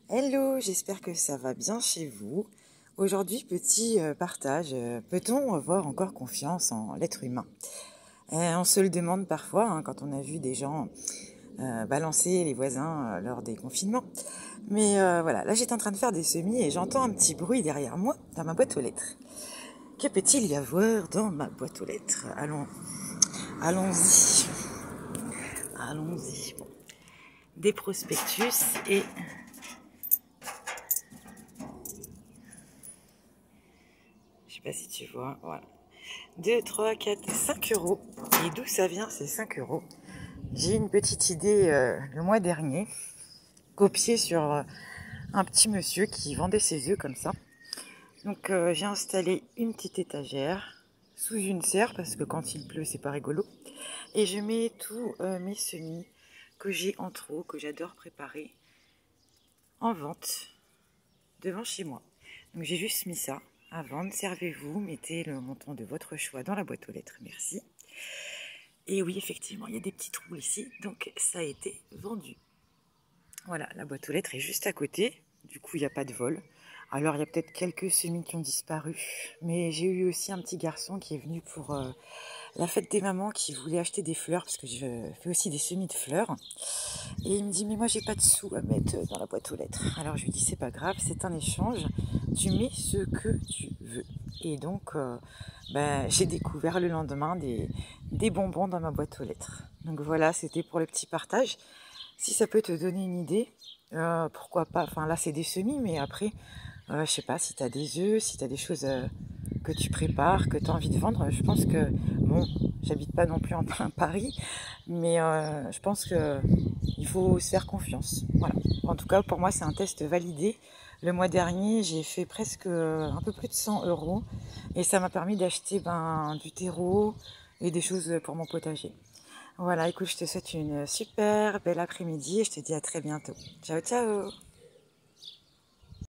Hello, j'espère que ça va bien chez vous. Aujourd'hui, petit partage. Peut-on avoir encore confiance en l'être humain? On se le demande parfois quand on a vu des gens balancer les voisins lors des confinements. Mais voilà, là j'étais en train de faire des semis et j'entends un petit bruit derrière moi dans ma boîte aux lettres. Que peut-il y avoir dans ma boîte aux lettres? Allons-y. Allons-y. Bon. Des prospectus et... Je sais pas si tu vois, voilà. 2, 3, 4, 5 euros. Et d'où ça vient ces 5 euros? J'ai une petite idée le mois dernier, copiée sur un petit monsieur qui vendait ses œufs comme ça. Donc j'ai installé une petite étagère sous une serre parce que quand il pleut c'est pas rigolo. Et je mets tous mes semis que j'ai en trop, que j'adore préparer, en vente devant chez moi. Donc j'ai juste mis ça à vendre. Servez-vous, mettez le montant de votre choix dans la boîte aux lettres, merci. Et oui, effectivement, il y a des petits trous ici, donc ça a été vendu. Voilà, la boîte aux lettres est juste à côté, du coup il n'y a pas de vol. Alors il y a peut-être quelques semis qui ont disparu, mais j'ai eu aussi un petit garçon qui est venu pour la fête des mamans, qui voulait acheter des fleurs, parce que je fais aussi des semis de fleurs. Et il me dit, mais moi j'ai pas de sous à mettre dans la boîte aux lettres. Alors je lui dis, c'est pas grave, c'est un échange, tu mets ce que tu veux. Et donc j'ai découvert le lendemain des bonbons dans ma boîte aux lettres. Donc voilà, c'était pour le petit partage. Si ça peut te donner une idée, pourquoi pas, enfin là c'est des semis, mais après, je sais pas, si tu as des œufs, si tu as des choses que tu prépares, que tu as envie de vendre, je pense que, bon, j'habite pas non plus en plein Paris, mais je pense que il faut se faire confiance. Voilà. En tout cas, pour moi, c'est un test validé. Le mois dernier, j'ai fait presque un peu plus de 100 euros et ça m'a permis d'acheter du terreau et des choses pour mon potager. Voilà, écoute, je te souhaite une super belle après-midi et je te dis à très bientôt. Ciao, ciao!